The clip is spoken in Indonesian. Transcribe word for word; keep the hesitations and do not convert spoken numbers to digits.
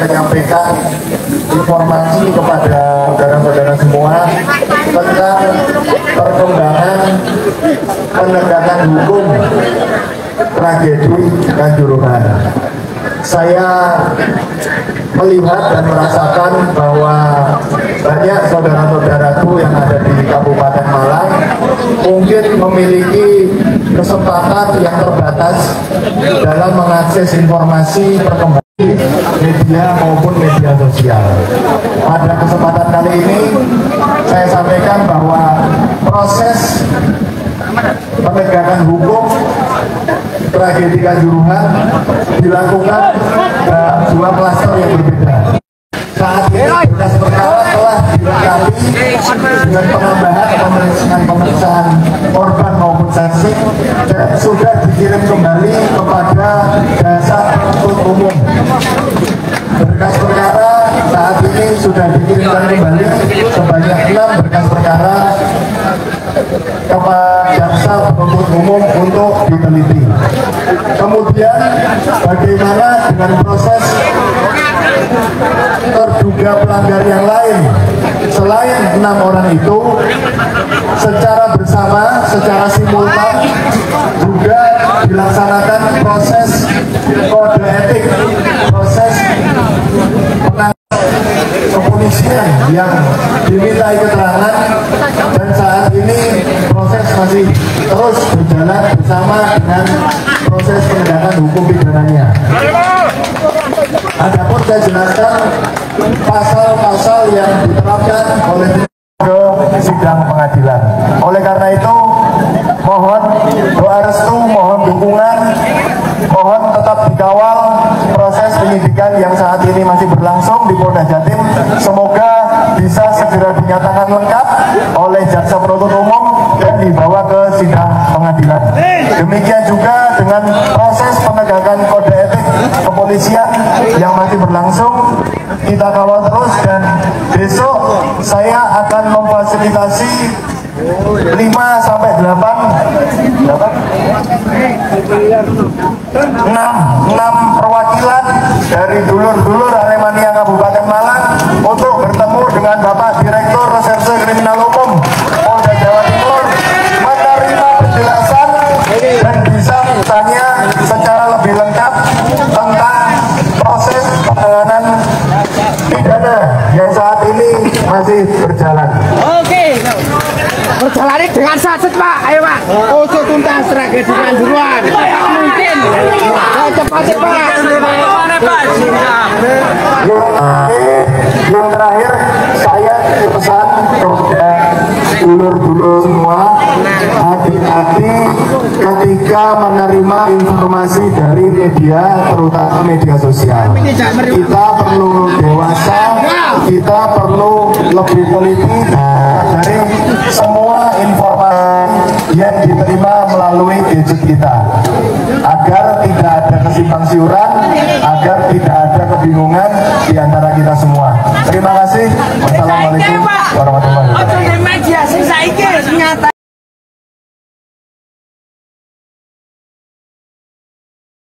menyampaikan informasi kepada saudara-saudara semua tentang perkembangan penegakan hukum tragedi Kanjuruhan. Saya melihat dan merasakan bahwa banyak saudara-saudaraku yang ada di Kabupaten Malang mungkin memiliki kesempatan yang terbatas dalam mengakses informasi perkembangan media maupun media sosial. Pada kesempatan kali ini saya sampaikan bahwa proses penegakan hukum tragedi Kanjuruhan dilakukan uh, dua klaster yang berbeda. Saat ini berkas perkara telah dilengkapi dengan penambahan pemeriksaan pemeriksaan korban maupun saksi dan sudah dikirim kembali kepada jasa penuntut umum. Berkas perkara saat ini sudah dikirimkan kembali sebanyak enam berkas perkara kepada jaksa penuntut umum untuk diteliti. Kemudian bagaimana dengan proses terduga pelanggar yang lain selain enam orang itu secara bersama, secara simultan juga dilaksanakan proses kode etik, proses penanganan kepolisian yang dimintai keterangan, dan saat ini proses masih terus berjalan bersama dengan proses penegakan hukum pidananya. Adapun saya jelaskan pasal-pasal yang diterapkan oleh sidang pengadilan. Oleh karena itu, mohon doa restu, mohon dukungan, mohon tetap dikawal proses penyidikan yang saat ini masih berlangsung di Polda Jatim. Semoga bisa segera dinyatakan lengkap oleh jaksa penuntut umum dan dibawa ke sidang pengadilan. Demikian juga dengan proses penegakan kode etik kepolisian yang masih berlangsung, kita kawal terus, dan besok saya akan memfasilitasi lima sampai delapan enam perwakilan dari dulur-dulur Aremania Kabupaten Malang untuk bertemu dengan Bapak Direktur Reserse Kriminal Umum Polda Jawa Timur, menerima penjelasan dan bisa bertanya secara lebih lengkap tentang proses penanganan pidana yang saat ini masih berjalan. Oke, berjalan dengan saset Pak, ayo Pak. Ojo tuntas tragedi Kanjuruhan. Mungkin cepat-cepat. Yang terakhir, saya pesan kepada dulur-dulur semua, hati-hati ketika menerima informasi dari media, terutama media sosial. Kita perlu dewasa, kita perlu lebih teliti dari semua informasi yang diterima melalui gadget kita, agar tidak ada kesimpang siuran, agar tidak ada kebingungan di antara kita semua. Terima kasih. Wassalamualaikum warahmatullahi wabarakatuh.